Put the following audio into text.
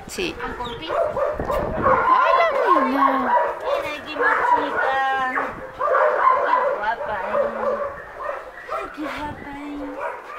Sí. ¿Han corpido? Hola, Mina. Mira aquí mi chica. Qué guapa, Ay, qué guapa,